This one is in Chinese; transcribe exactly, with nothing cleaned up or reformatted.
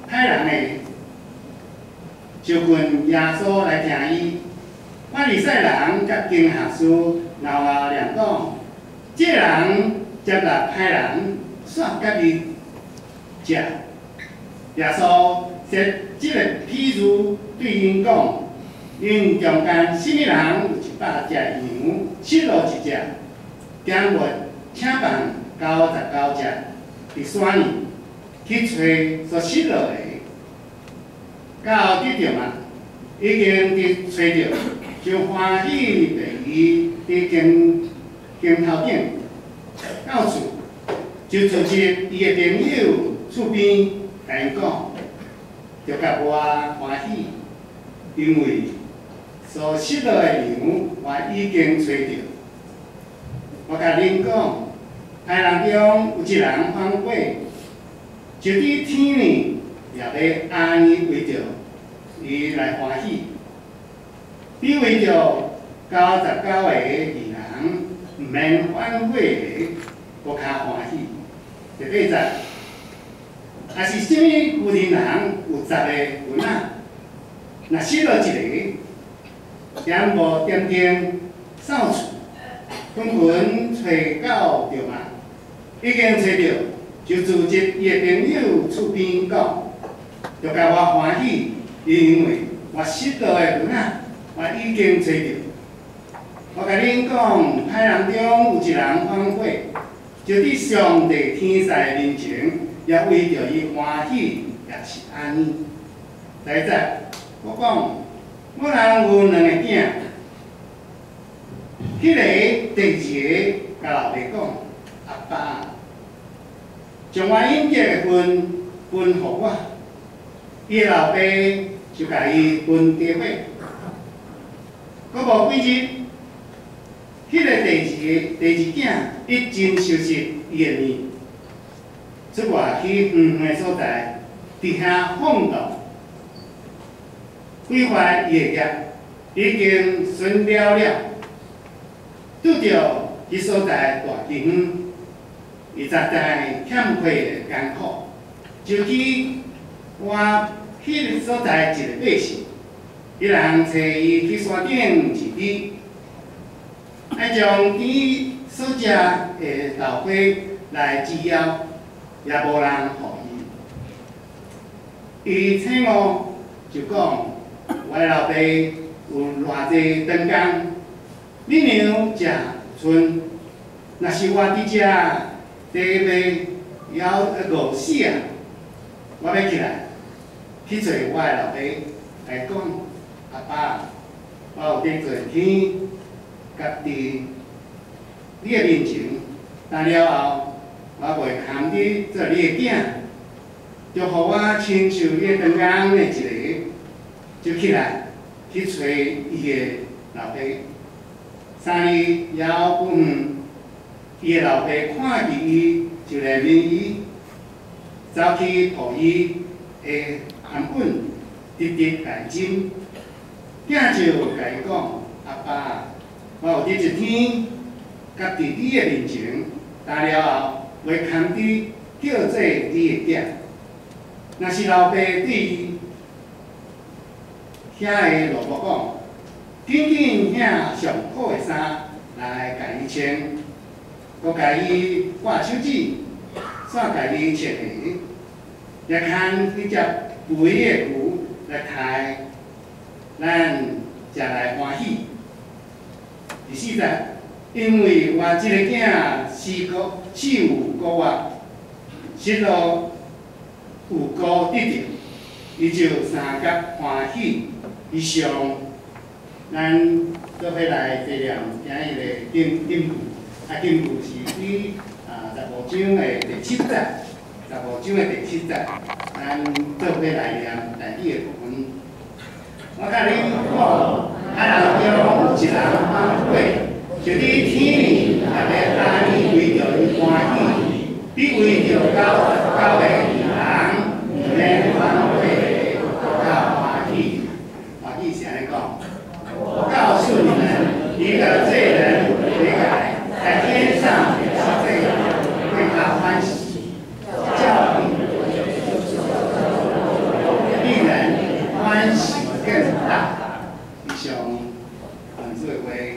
歹人的招群耶稣来听伊。法利赛人甲经学士闹啊念讲，这人接纳歹人，煞家己食。耶稣说即个譬喻对因讲，因中间什么人有一百只羊，失落一只，点末请放九十九只，第三年去找所失落的，到得着嘛，已经伫找着，就欢喜地伊伫镜镜头顶，到厝就组织伊的朋友厝边，甲因讲，就甲我欢喜，因为所失落的羊我已经找着。我甲恁讲，歹人中有一人反悔，就伫天呢也要安尼为着伊来欢喜，比为着九十九个义人毋免反悔的，搁较欢喜。第八节，也是啥物有钱人有十个银仔，若失落一个，点无点点扫厝。纷纷找到着嘛，已经找着，就组织伊的朋友厝边讲，就甲我欢喜，因为我失落的银仔，我已经找着。我甲恁讲，歹人中有一人反悔，就伫上帝天使面前，也为着伊欢喜，也是安尼。第一节，我讲，我人有两个囝。迄个第二个甲老爸讲：“阿爸，将我应结的分分互我。”伊的老爸就甲伊分家伙。搁无几日，迄个第二个第二囝一真收拾伊的面，出外去远远所在，伫遐放荡，毁坏伊的业，已经损了了。拄着迄所在大金远，伊实在欠亏的艰苦，就去我迄个所在一个百姓，伊人找伊去山顶一日，爱将伊所食的豆花来煮枵，也无人互伊。伊请我就讲，我老爸有偌济长工。恁娘食剩，若是我伫遮地卖枵饿死啊！我要起来去找我的老爸来讲，阿爸，我有伫做天，甲伫你的面前，等了后，我袂空伫做你的囝，就互我亲像你的长工的一个，就起来去找伊的老爸。三日枵不远，伊的老爸看见伊，就来问伊，走去互伊的hand本直直来针。囝就甲伊讲：“阿爸，我有伫一天，甲伫你的面前，打了后，袂空伫叫做你的囝。若是老爸对伊遐个萝卜讲。”紧紧领上好的衫来甲伊穿，搁甲伊挂手指，煞甲伊穿鞋，也牵迄只肥的牛来刣，咱食来欢喜。第四节，因为我即个囝四个四有五月，失落有五得着，伊就三甲欢喜以上。咱做伙来纪念今日的金金句，啊，金句是伫啊十五章的第七节，十五章的第七节，咱做伙来念第一个部分。我甲恁讲，歹人中有一人反悔，就伫天呢，也要安尼为着伊欢喜，比为着九十九个义人，毋免反悔，较欢喜。欢喜是安尼讲。我告诉你们，一个罪人悔改，在天上也是这样，为他欢喜，叫你以上，咱做伙